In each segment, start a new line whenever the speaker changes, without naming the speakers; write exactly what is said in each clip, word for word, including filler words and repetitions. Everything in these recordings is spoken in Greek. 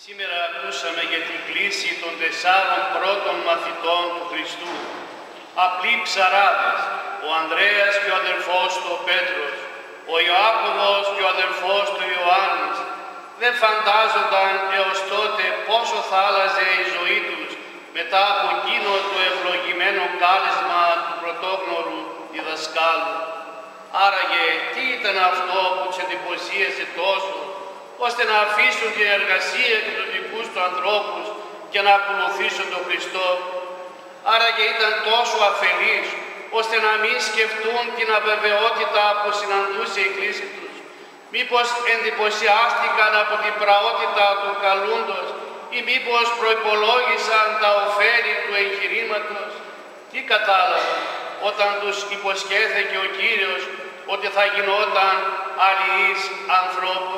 Σήμερα ακούσαμε για την κλήση των τεσσάρων πρώτων μαθητών του Χριστού. Απλοί ψαράδες, ο Ανδρέας και ο αδερφός του ο Πέτρος, ο Ιωάκωβος και ο αδερφός του Ιωάννης, δεν φαντάζονταν έως τότε πόσο θα άλλαζε η ζωή τους μετά από εκείνο το ευλογημένο κάλεσμα του πρωτόγνωρου διδασκάλου. Άραγε, τι ήταν αυτό που τους εντυπωσίασε τόσο, ώστε να αφήσουν την εργασία και τους δικούς του ανθρώπους και να ακολουθήσουν τον Χριστό? Άραγε ήταν τόσο αφελείς, ώστε να μην σκεφτούν την αβεβαιότητα που συναντούσε η κλήση τους? Μήπως εντυπωσιάστηκαν από την πραότητα του καλούντος ή μήπως προϋπολόγησαν τα ωφέλη του εγχειρήματος? Τι κατάλαβαν όταν τους υποσχέθηκε ο Κύριος ότι θα γινόταν αλληλής ανθρώπων?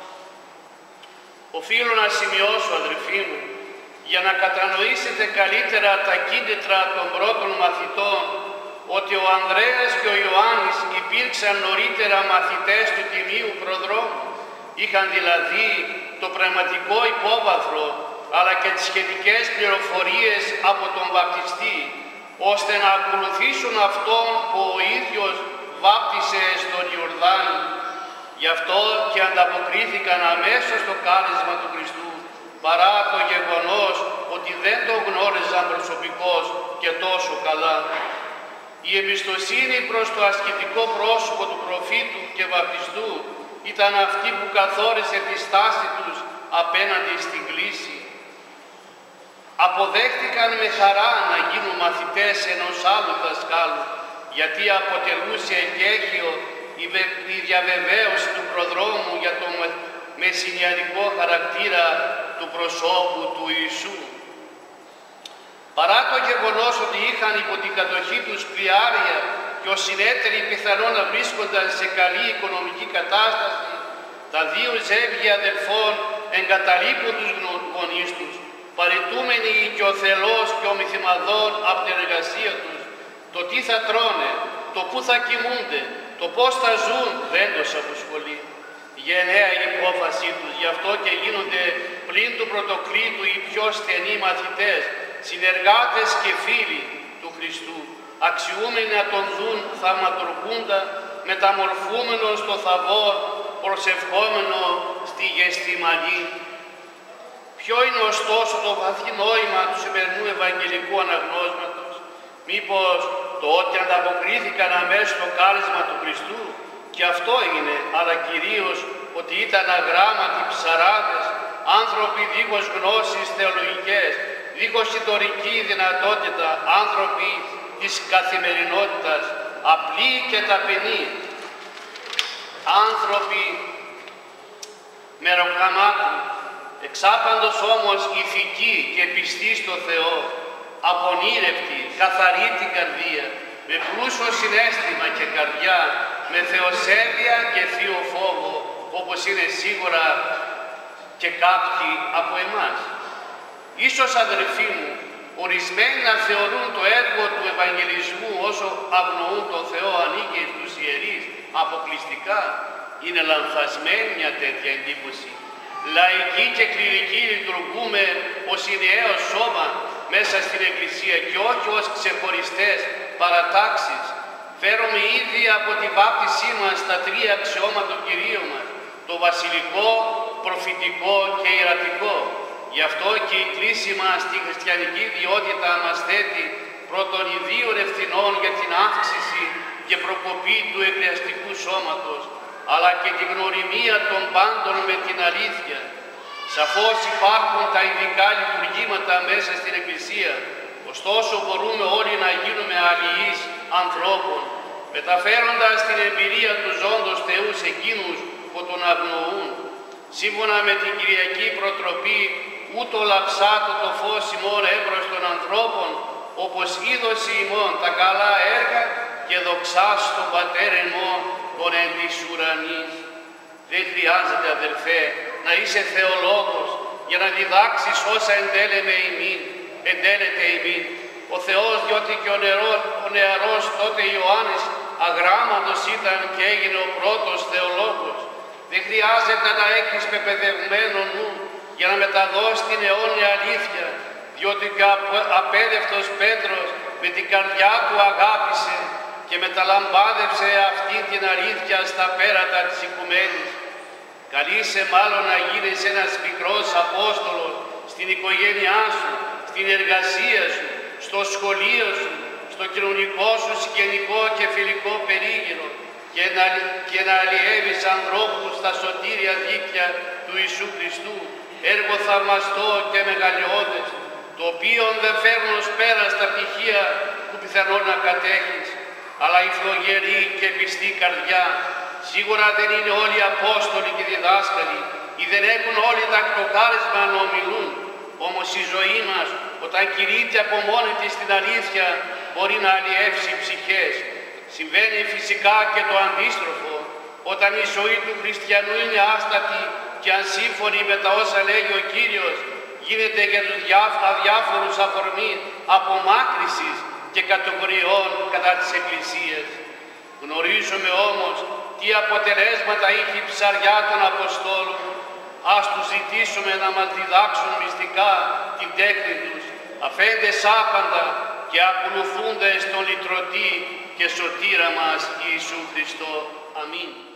Οφείλω να σημειώσω, αδελφοί μου, για να κατανοήσετε καλύτερα τα κίνητρα των πρώτων μαθητών, ότι ο Ανδρέας και ο Ιωάννης υπήρξαν νωρίτερα μαθητές του Τιμίου Προδρόμου. Είχαν δηλαδή το πνευματικό υπόβαθρο, αλλά και τις σχετικές πληροφορίες από τον βαπτιστή, ώστε να ακολουθήσουν αυτόν που ο ίδιος βάπτισε στον Ιορδάνη. Γι' αυτό και ανταποκρίθηκαν αμέσως στο κάλεσμα του Χριστού, παρά το γεγονός ότι δεν τον γνώριζαν προσωπικώς και τόσο καλά. Η εμπιστοσύνη προς το ασκητικό πρόσωπο του προφήτου και βαπτιστού ήταν αυτή που καθόρισε τη στάση τους απέναντι στην κλήση. Αποδέχτηκαν με χαρά να γίνουν μαθητές ενός άλλου δασκάλου, γιατί αποτελούσε εγκέχιο η διαβεβαίωση του προδρόμου για τον μεσσηνιανικό χαρακτήρα του προσώπου του Ιησού. Παρά το γεγονός ότι είχαν υπό την κατοχή τους πλοιάρια και ως συνέτεροι πιθανόν να βρίσκονταν σε καλή οικονομική κατάσταση, τα δύο ζεύγια αδελφών εγκαταλείπουν τους γονείς τους, παρητούμενοι και ο θελός και ο μυθυμαδών από την εργασία τους. Το τι θα τρώνε, το πού θα κοιμούνται, το πώς θα ζουν δεν τους αποσχολεί. Γενναία η υπόφασή τους, γι' αυτό και γίνονται πλην του πρωτοκλήτου οι πιο στενοί μαθητές, συνεργάτες και φίλοι του Χριστού, αξιούμενοι να τον δουν θαυματουργούντα, μεταμορφούμενο στο θαβόρ, προσευχόμενο στη γεστημανή. Ποιο είναι ωστόσο το βαθύ νόημα του σημερινού Ευαγγελικού αναγνώσματος? Μήπως το ότι ανταποκρίθηκαν αμέσως στο κάλεσμα του Χριστού? Και αυτό είναι, αλλά κυρίως ότι ήταν αγράμματοι ψαράδες, άνθρωποι δίχως γνώσεις θεολογικές, δίχως ιστορική δυνατότητα, άνθρωποι της καθημερινότητας, απλοί και ταπεινοί, άνθρωποι μεροκαμάτοι, εξάπαντος όμως ηθικοί και πιστοί στο Θεό, απονήρευτοι, καθαροί την καρδία, με πλούσιο συναίσθημα και καρδιά, με θεοσέβεια και θείο φόβο, όπως είναι σίγουρα και κάποιοι από εμάς. Ίσως, αδελφοί μου, ορισμένοι να θεωρούν το έργο του Ευαγγελισμού όσο αγνοούν τον Θεό ανήκει στους ιερείς αποκλειστικά. Είναι λανθασμένη μια τέτοια εντύπωση. Λαϊκοί και κληρικοί λειτουργούμε ως ιεραίο σώμα μέσα στην Εκκλησία και όχι ως ξεχωριστές παρατάξεις. Φέρομαι ήδη από τη βάπτισή μας τα τρία αξιώματα του Κυρίου μας, το βασιλικό, προφητικό και ιερατικό. Γι' αυτό και η κλήση μας στη χριστιανική ιδιότητα μας θέτει πρώτον ιδίων ευθυνών για την αύξηση και προκοπή του εκκλησιαστικού σώματος, αλλά και την γνωριμία των πάντων με την αλήθεια. Σαφώς υπάρχουν τα ειδικά λειτουργήματα μέσα στην Εκκλησία, ωστόσο μπορούμε όλοι να γίνουμε αλληλείς ανθρώπων, μεταφέροντας την εμπειρία του ζώντος Θεού σε εκείνους που τον αγνοούν. Σύμφωνα με την Κυριακή Προτροπή, ούτω λαψάτω το φως ημών έμπρος των ανθρώπων, όπως είδωσε ημών τα καλά έργα και δοξάς τον Πατέρα ημών των εν της ουρανής. Δεν χρειάζεται, αδελφέ, να είσαι θεολόγος για να διδάξεις όσα εντέλεμε ημίν, εντέλεται ημίν. Ο Θεός, διότι και ο, νερός, ο νεαρός τότε Ιωάννης αγράμματος ήταν και έγινε ο πρώτος θεολόγος. Δεν χρειάζεται να έχεις πεπαιδευμένο νου για να μεταδώσει την αιώνια αλήθεια, διότι και ο απέδευτος Πέτρος με την καρδιά του αγάπησε και μεταλαμπάδευσε αυτή την αλήθεια στα πέρατα της οικουμένης. Καλείσαι μάλλον να γίνεις ένας μικρός Απόστολος στην οικογένειά σου, στην εργασία σου, στο σχολείο σου, στο κοινωνικό σου συγγενικό και φιλικό περίγυρο και να, και να αλλιεύεις ανθρώπους στα σωτήρια δίκτυα του Ιησού Χριστού, έργο θαυμαστό και μεγαλειώδες, το οποίο δεν φέρνουν ως πέρα στα πτυχία που πιθανόν να κατέχεις, αλλά η φλογερή και πιστή καρδιά. Σίγουρα δεν είναι όλοι οι Απόστολοι και διδάσκαλοι ή δεν έχουν όλοι το χάρισμα να ομιλούν, όμως η ζωή μας όταν κηρύττει από μόνη της την αλήθεια μπορεί να αλλιεύσει ψυχές. Συμβαίνει φυσικά και το αντίστροφο, όταν η ζωή του χριστιανού είναι άστατη και ασύμφωνη με τα όσα λέγει ο Κύριος, γίνεται για τους αδιάφορους αφορμή απομάκρυσης και κατηγοριών κατά της Εκκλησίας. Γνωρίζουμε όμως τι αποτελέσματα είχε η ψαριά των Αποστόλων. Ας τους ζητήσουμε να μας διδάξουν μυστικά την τέχνη τους, αφέντες άπαντα και ακολουθούντες τον λυτρωτή και σωτήρα μας Ιησού Χριστό. Αμήν.